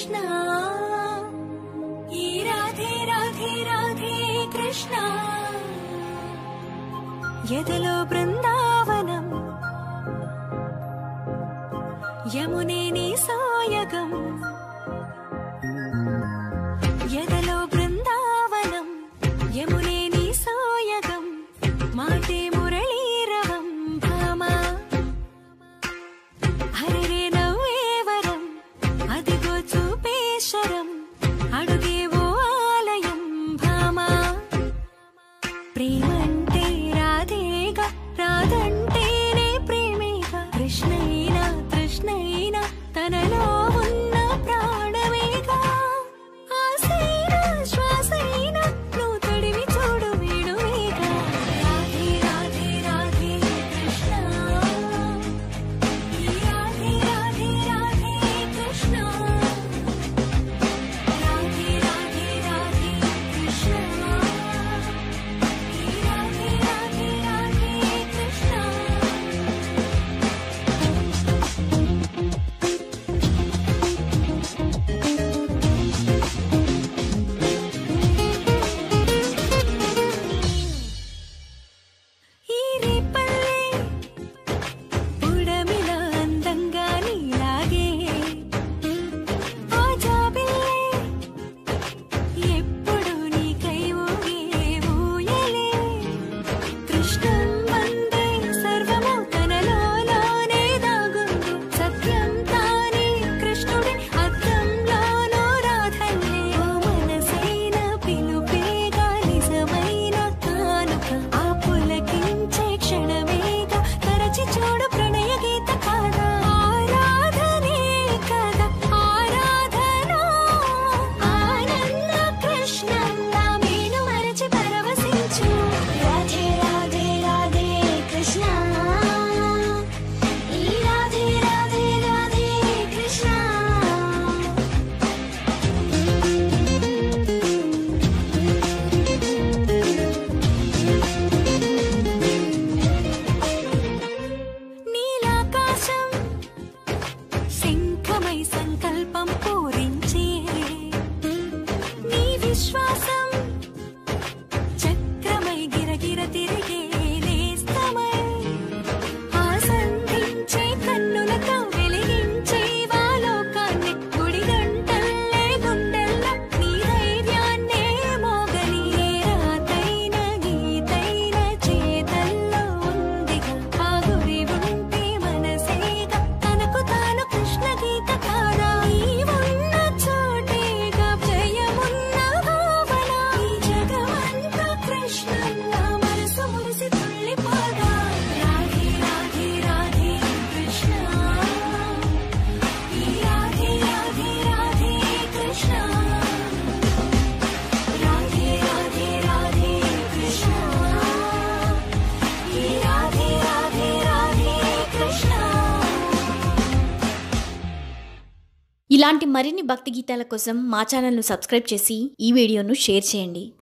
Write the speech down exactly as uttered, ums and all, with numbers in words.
కృష్ణ ఈ రాధే రాధే రాధే కృష్ణ ఎదలో బృందావనం యమునే నీ సాయగం ఎదలో బృందావనం యమునే నీ సాయగం మాటే మురళీరవం భామా హరిరే నవ్వేవరం అదిగో చూపేశరం అడుగేవో ఆలయం భామా ప్రేమంటే రాధేగా రాధంటేనే ప్రేమేగా కృష్ణైనా కృష్ణైనా తనలో ఉన్న ప్రాణమేగా ఆసైనా శ్వాసైనా నువ్వు తడివి చూడు వేణువేగా రాధే రాధే రాధే కృష్ణ ఈ రాధే రాధే రాధే కృష్ణ రాధే రాధే రాధే కృష్ణ ఈ రాధే రాధే రాధే కృష్ణ ఈ రేపల్లే పుడమిలా అందంగా నీలాగే ఆ జాబిల్లే ఎప్పుడు నీకై ఊగే ఊయలే కృష్ణం వందే సర్వము తనలోనే దాగుంది సత్యం తానే కృష్ణుడే అద్దంలోనూ రాధల్లే ఓ మనసైన పిలుపేగా నిజమైన కానుక ఆ పులకించే క్షణమేగా తరచి చూడు ప్రణయ గీత కాదా ఆరాధనే కదా ఆరాధన ఆనంద కృష్ణంలా మేను మరచి పరవశించు రాధే రాధే రాధే కృష్ణ ఈ రాధే రాధే రాధే కృష్ణ నీలాకాశం శంఖమై సంకల్పం పూరించే నీ విశ్వాసం చక్రమై గిరగిర తిరిగే నేస్తమై ఆసంధించే కన్నులతో వెలిగించే వాలోకాన్ని గుడి గంటల్లే గుండెల్లో నీ ధైర్యాన్నే మోగని ఏ రాతైన గీతైన చేతల్లో ఉందిగా ఆ గురి ఉంటే మనసేగా తనకు తాను కృష్ణ గీత కాదా ఈ ఉన్న చోటేగా జయమున్న భావన ఈ జగమంతా కృష్ణంలా మనసు మురిసి తుళ్ళిపోగా రాధే రాధే రాధే కృష్ణ ఈ రాధే రాధే రాధే కృష్ణ రాధే రాధే రాధే కృష్ణ ఈ రాధే రాధే రాధే కృష్ణ ఇలాంటి మరిన్ని భక్తి గీతాల కోసం మా ఛానల్ను సబ్స్క్రైబ్ చేసి ఈ వీడియోను షేర్ చేయండి.